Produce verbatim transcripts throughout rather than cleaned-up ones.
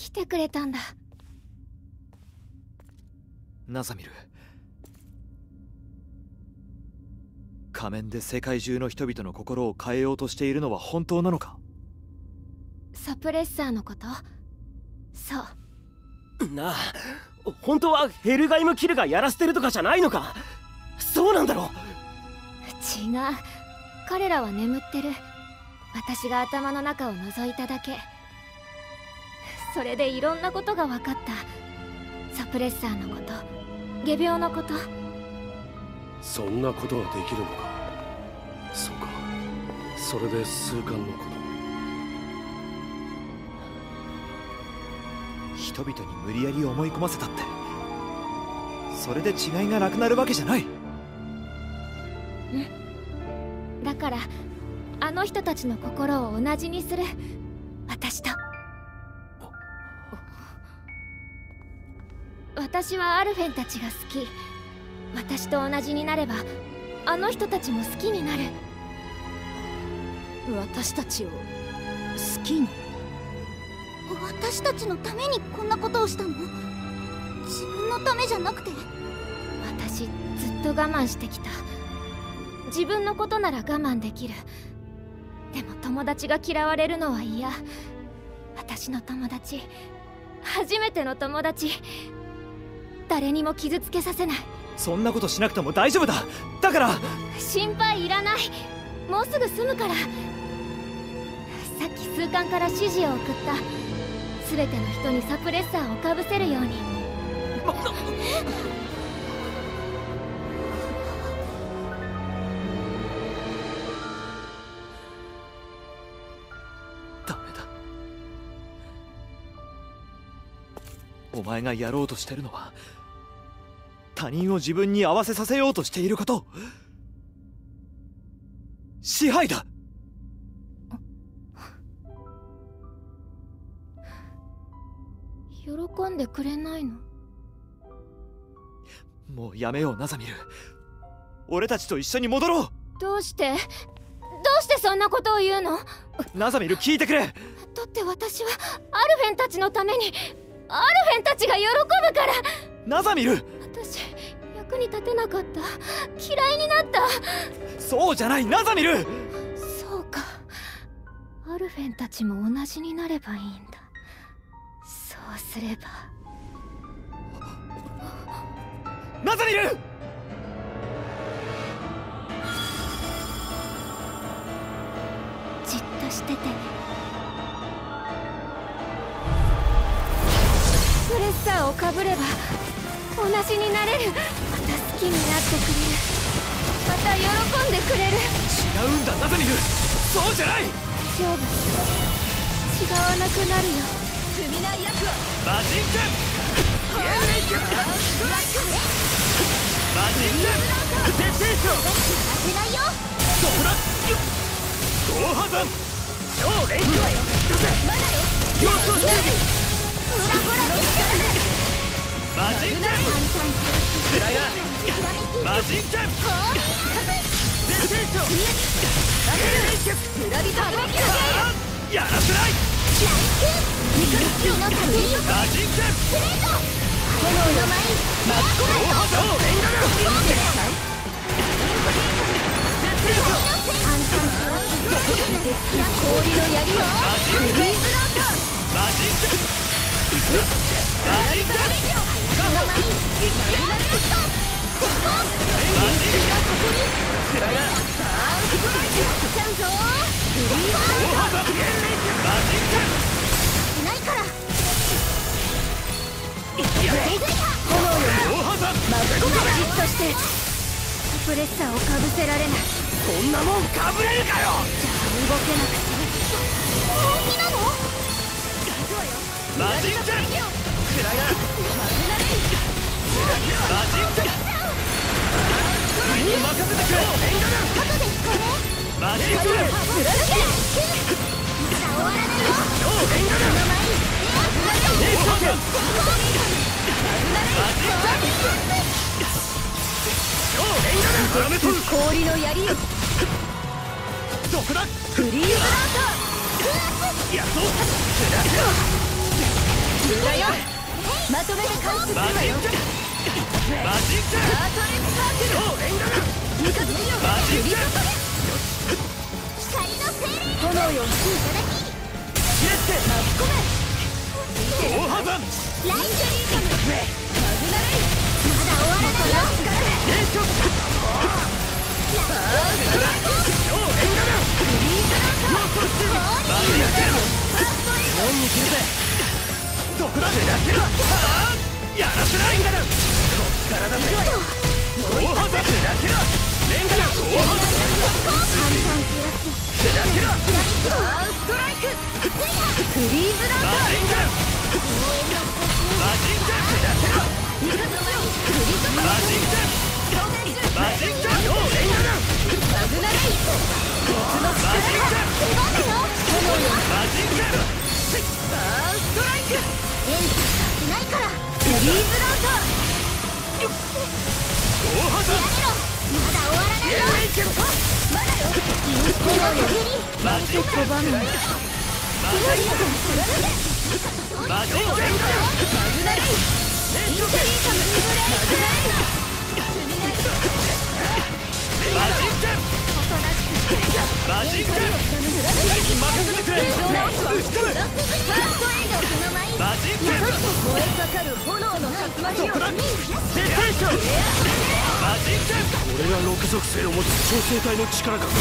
来てくれたんだ。 ナザミル、仮面で世界中の人々の心を変えようとしているのは本当なのか？ サプレッサーのこと？そう。 なあ、本当はヘルガイムキルがやらせてるとかじゃないのか？そうなんだろ？ 違う、彼らは眠ってる。私が頭の中を覗いただけ。それでいろんなことが分かった。サプレッサーのこと、仮病のこと。 そんなことができるのか。そうか、それで数巻のこと。 人々に無理やり思い込ませたって、それで違いがなくなるわけじゃない。 うん、だからあの人たちの心を同じにする。私と。私はアルフェンたちが好き。私と同じになればあの人たちも好きになる。 私たちを好きに？ 私たちのためにこんなことをしたの？自分のためじゃなくて？ 私ずっと我慢してきた。自分のことなら我慢できる。でも友達が嫌われるのは嫌。私の友達、初めての友達、誰にも傷つけさせない。 そんなことしなくても大丈夫だ。だから心配いらない。もうすぐ済むから。さっき数巻から指示を送った。全ての人にサプレッサーをかぶせるように。 ダメだ。お前がやろうとしてるのは他人を自分に合わせさせようとしていること。支配だ。 喜んでくれないの？ もうやめよう、ナザミル。俺たちと一緒に戻ろう。 どうして？どうしてそんなことを言うの？ ナザミル、聞いてくれ。 だって私はアルフェンたちのために。アルフェンたちが喜ぶから。 ナザミル、 私役に立てなかった。嫌いになった。 そうじゃない、ナザミル。 そうか、アルフェンたちも同じになればいいんだ。そうすれば。 ナザミル、 じっとしててね。プレッサーをかぶれば同じになれる。また好きになってくれる。また喜んでくれる。 違うんだ、ナザミル。そうじゃない。 大丈夫、違わなくなるよ。 踏みない役はマジン剣。マジン剣徹底しろ。 当てないよ。 ドラゴーハザン超レイクはよ。 まだよ。 様子をしてみる。 ほらほらできてる。 マジン剣。 くらやマジン剣。 徹底しろ。 村人はできる。 やらせない。 ライクの盾よ。 マジン剣。 プレート。炎の舞マッコラよ。安心しろ。氷の槍よ。フリーズロート。 マジン剣。マジン剣。 の舞マッくらやちゃんぞ。フリーズロート。 マジン剣。 ないから。 やっと炎よ。 ゴーハザンマッコがじっとして。サプレッサーをかぶせられない。 こんなもんかぶれるかよ。 じゃあ動けなくする。 本気なの？ マジン剣。くらやマジン剣。任せてくれ。 後で聞こえ。 マジン剣。 貫け。終わらないよ。 超変化だ。 氷の槍よ。 どこだ。 フリーズロート。 やっと。 だよ。まとめて完出するわよ。 マジックハートレッサークル味方よ。 マジック光の精霊炎よ。 いただきキレッテ巻き込め。 大破山ラインジェリーカムマグナレイ。 まだ終わらないよ連勝恩に切るぜどこだやらせないんだなこっからだぜ大破山レンガだ大破山バーストライク。フリーズランマジンガマジンガ味方よ。クリトマジンガマジンガレンガだマグナレイ。 マジンガマジンガバーストライク。 エンスさせないからフリーズランタ大破山やめろまだ終わらないよまだよ。 このよりマジンガバナナ。 マジンガマグナレイ。インテリーカム。マグナレイ。 マジンガマジンガ任せてくれファーストエイド。 マジンガ燃えかかる炎の竜巻よ。 絶対勝マジンガ俺が六属性を持つ超生体の力が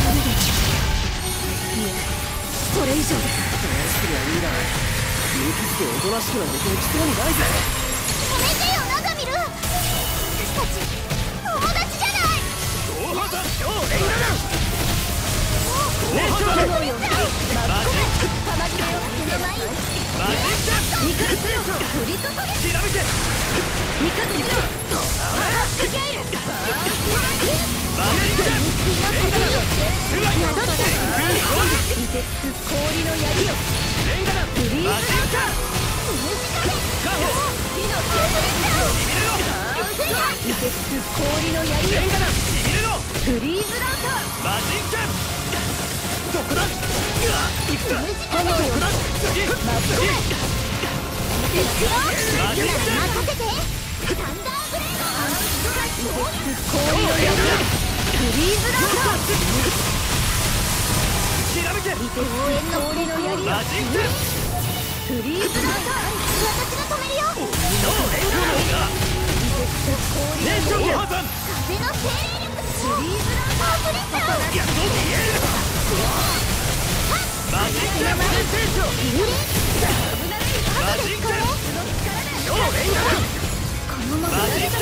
それ以上です。 どうすりゃいいだ無傷でおとなしくなんてできそうにないぜやめてよナガミル私たち友達じゃない大破山超レンガだ炎よ。 マジン玉切れよ。 マジン味方よ。振り注げ。 ガ調べて味方よ。スケール。 マジンガレンガだうわっ凍てつく氷の槍よ。 レンガだフリーズランター。 ガホ火の手凍てつく氷の槍よ。 レンガだしびれろフリーズランター。 マジンガどこだうわ行くぞ炎よ。 どこだ次次マッコメ。 行くよマジンガ任せてサンダーブレード氷の槍よ。フリーズランター。 調べて応援の氷の槍よ。 マジンガフリーズランター。 私が止めるよノーレンガの方が氷の大破山風の精霊力フリーズランター。 いやどう見えるマジンガマジンガ超レンガだこのままマジンガ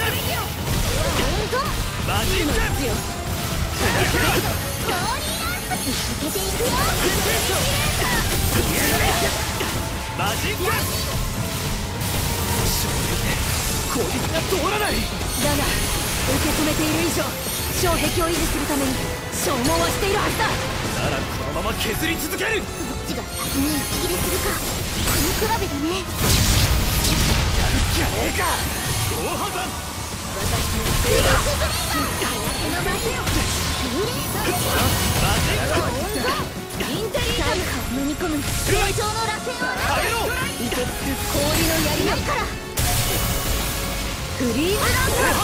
マジンガ続けていくよマジンガ攻撃が通らないだが受け止めている以上障壁を維持するために消耗はしているはずだ。 ならこのまま削り続けるどっちが先に息切れするかこの比べだねじゃねえか大破山マジンガインテリーカム。 飲み込む成長の螺旋を耐えろ凍てつく氷の槍よ。 からフリーズランター。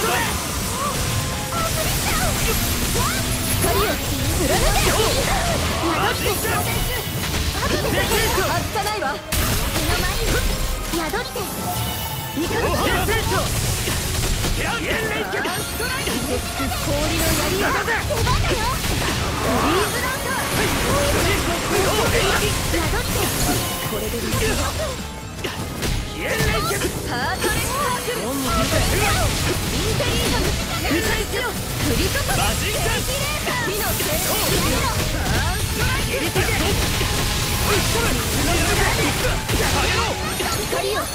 光を貫け。 マジンガ外さないわ。 手の前に宿りて味方よ。 大破山ケアゲンレンジ凍てつく氷の槍よ。 出番だよフリーズランター。 宿りてこれでいい。 ゲンレンジハートレッサークル。インテリーカム。うさいつよ。振り注げ。 マジンガ火の精霊。光を貫け。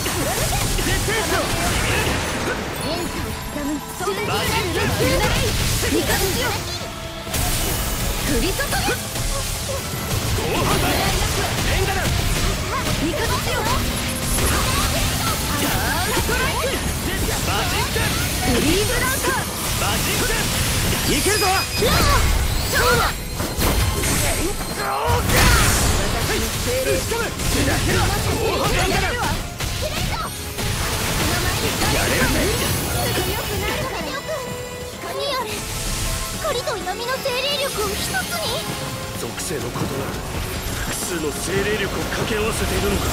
エンサを刻むそれになる味方よ。振り注げ。 大破山レンガだ味方よ。ハーストライク。 マジンガフリーズランター。 マジンガいけるぞ精霊。 大破山やめるわ。 属性の異なる複数の精霊力を掛け合わせているのか。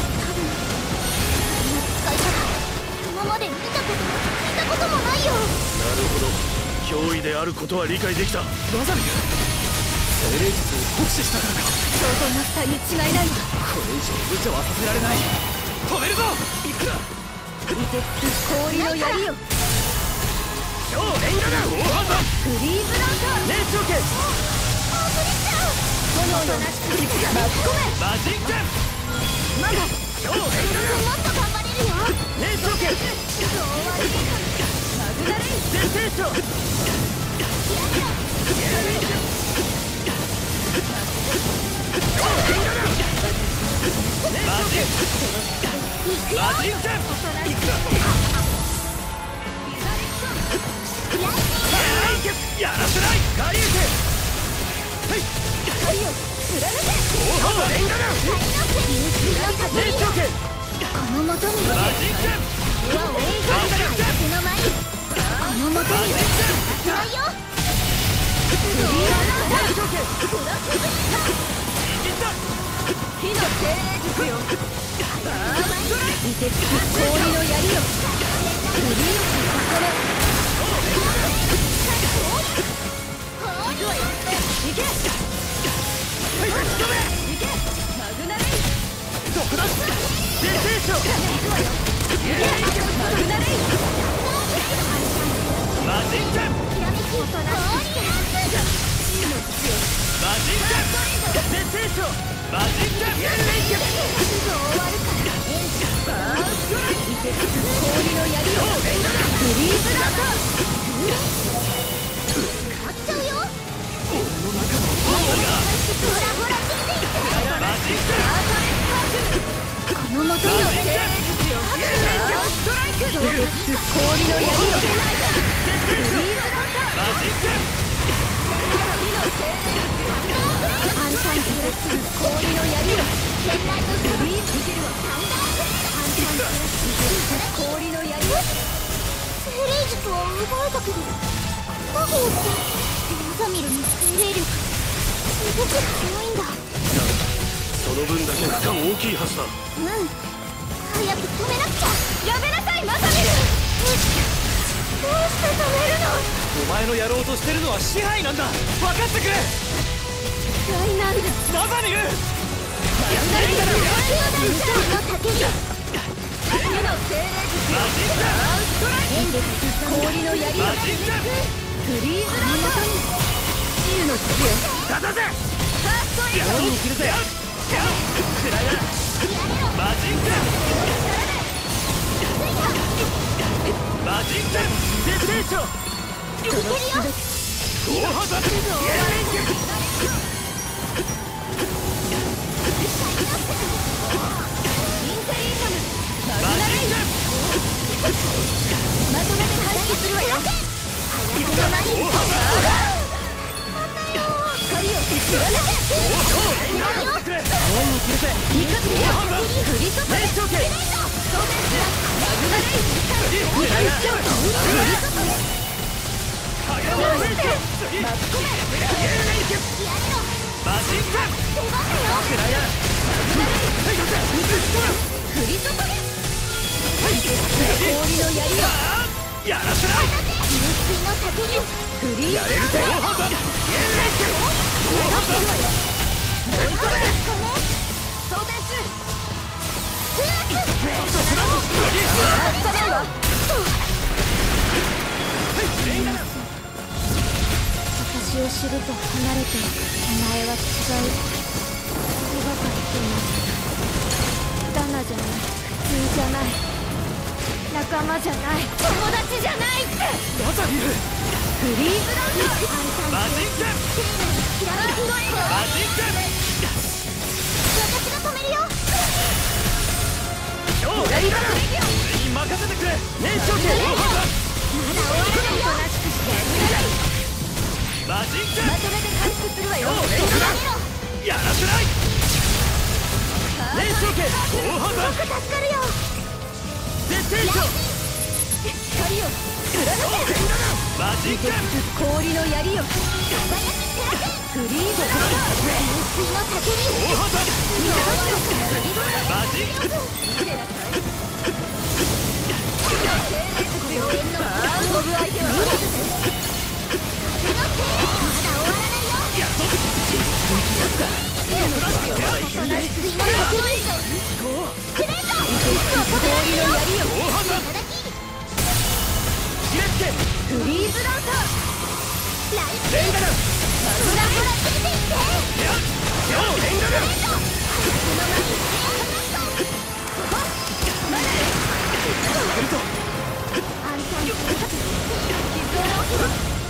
使い方今まで見たことも聞いたこともないよ。 なるほど、脅威であることは理解できた。 ラザミル、精霊術を酷使したからか。 相当な負担に違いないわ。 これ以上無茶はさせられない。止めるぞ。いくら凍氷の槍よ。 超連打だ。 フリーズランタン。 熱を消す。 炎のなしく巻き込め。 マジック。 まだ超連打だ。 もっと頑張れるよ。 熱を消す。 マグナレイ絶対賞。マジック。マジック。いくら。やらせない。ガリウス。はい。 光を貫け。 大幅連打だ。熱を消す。 この元にマジック。 は応援が相手の前にこの元にさせないよ。 熱を消す。 火の精霊術よ。凍てつく氷の槍よ。フリーズさせる。行け。行け。マグナレイ。 どこだ。絶対賞。 マグナレイ。 マジック。マジック。絶対賞。マジック。 氷の槍よ。フリーズランタン。 勝っちゃうよ。 マジック。 この元に精霊術よ。ストライク。凍てつく氷の槍よ。フリーズランタン。 マジック。 火の精霊術よ。反対する氷の槍よ。フリーズいけるわ。反対する氷の槍よ。 精霊術を奪えたけどどうやってラザミルの精霊力すごく強いんだ。 その分だけ負荷大きいはずだ。 うん早く止めなくちゃ。 やめなさいマサミル。 どうして止めるの。 お前のやろうとしてるのは支配なんだ。分かってくれ。 大なんだ。 ラザミル。 火の竹よ。 火の精霊術よ。ストライク。氷の槍よ。 マジック。 フリーズランタン。治癒の術よ。 立たせ。 ファーストエイド。 恩に着るぜ。くらいだ。マジック。マジック。絶対賞。 いけるよ。 大幅。 インテリーサム。マグマナレイ。 ジック。 まとめて回避するわよ。 大幅。 光を貫け。 やってくれ。恩に着るぜ。 味方よ。振り注げ。 熱を消す。 マグナレイ。二回しちゃう。振り注げ。 影を落として次。 巻き込め。 マジック。くらいだ。 振り注げ。氷の槍よ。 やらせない。 流水の竹よ。 フリーズランタン。 大幅。 装填中。 私を知ると離れていくお前は違う。そればかり言います。ダナじゃない、普通じゃない、仲間じゃない、友達じゃないって。 ラザミル。 フリーズランタン。 マジック。 キラメキのエゴマジック。 私が止めるよ。 超連打だ。俺に任せてくれ。熱を消す。 まだ終わらないよ。 マジック。 まとめて回復するわよ。 超連打だ。やらせない。熱を消す。大幅。 助かるよ。 絶対賞。 光を貫け。 マジック氷の槍よ、フリーズ流水の叫び、 大旗マジック病院のバーンオブ相手はまだ終わらないよ。 やっと水の叫び、クレート氷の槍よ、 大旗ひれつけフリーズランサー、 レンガだほらほら出ていって、 やっ超レンガだ来るぞ安泰傷を氷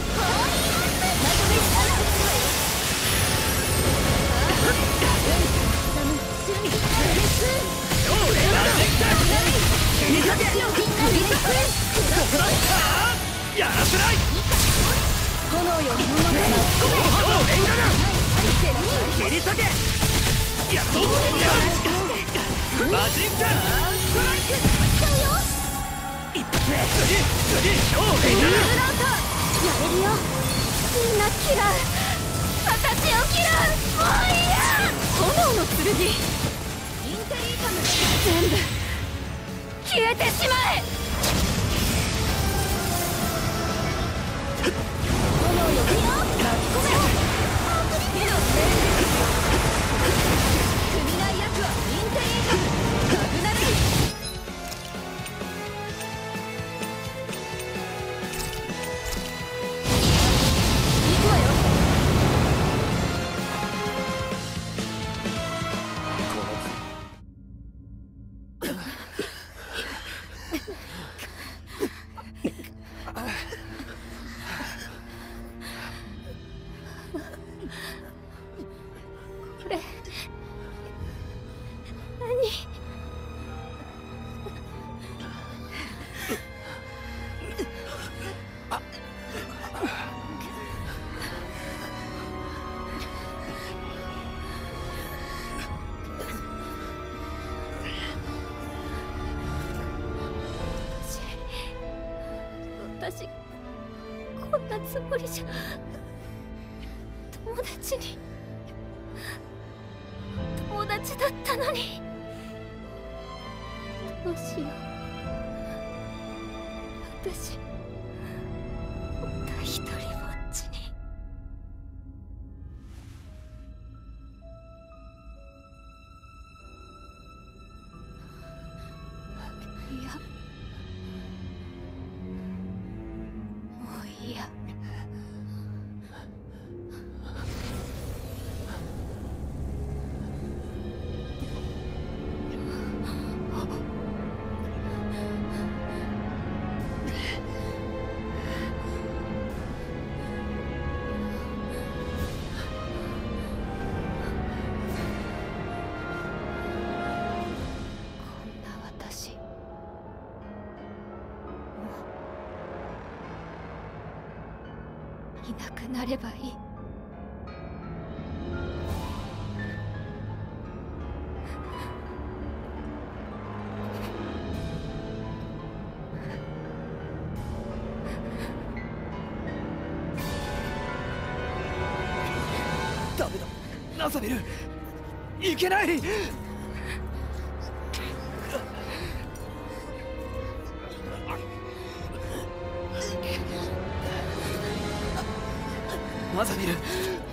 やらせない炎よ、 超レンガだ切り裂けやっとマジックストライク一発目次次超レンガだやれるよ、みんな嫌う、私を嫌う、もういいや。炎の剣、インテリータム全部消えてしまえ。炎よ、巻き込め、組ないやつはインテリータムなくなる。行くわよ。これ何？私、こんなつもりじゃ。友達に友達だったのに、どうしよう。私また一人ぼっちに。いや、もういいや。いなくなればいい。 ダメだ、ナザベル、いけない。ナザベル、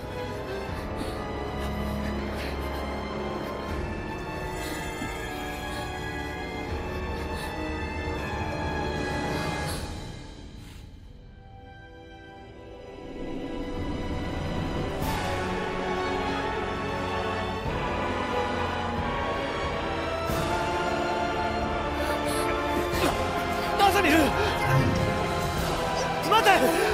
ナザベル、待て。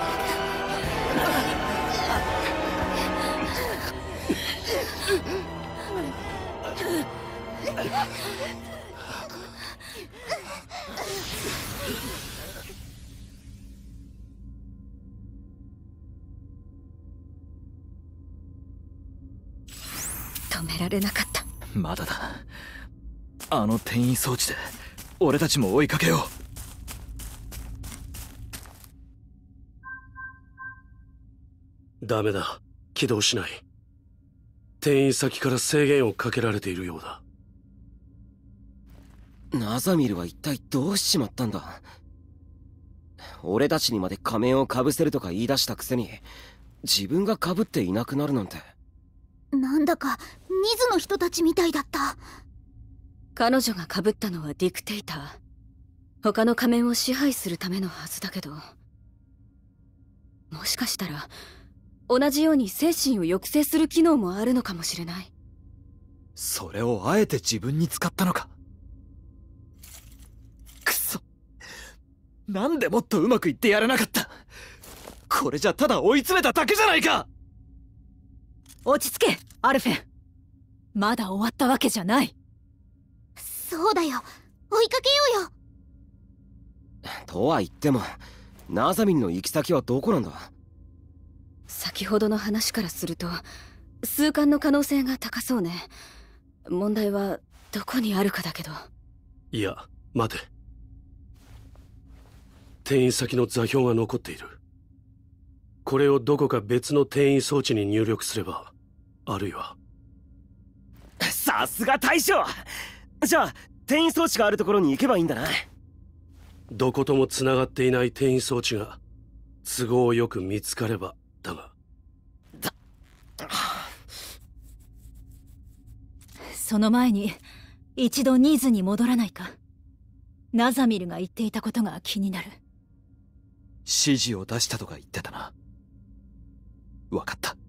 止められなかった。 まだだ。あの転移装置で俺たちも追いかけよう。 ダメだ、起動しない。転院先から制限をかけられているようだ。 ナザミルは一体どうしちまったんだ。俺たちにまで仮面をかぶせるとか言い出したくせに、自分がかぶっていなくなるなんて。 なんだかニズの人たちみたいだった。 彼女が被ったのはディクテイター。他の仮面を支配するためのはずだけど、もしかしたら同じように精神を抑制する機能もあるのかもしれない。 それをあえて自分に使ったのか。くそ、なんでもっとうまくいってやらなかった。これじゃただ追い詰めただけじゃないか。 落ち着けアルフェン、まだ終わったわけじゃない。 そうだよ、追いかけようよ。 とは言ってもナザミルの行き先はどこなんだ。 先ほどの話からすると数巻の可能性が高そうね。問題はどこにあるかだけど。 いや、待て。転院先の座標が残っている。これをどこか別の転院装置に入力すれば、あるいは。 さすが大将。じゃあ転院装置があるところに行けばいいんだな。 どこともつながっていない転院装置が都合よく見つかればだが。 その前に一度ニーズに戻らないか。ナザミルが言っていたことが気になる。 指示を出したとか言ってたな。わかった。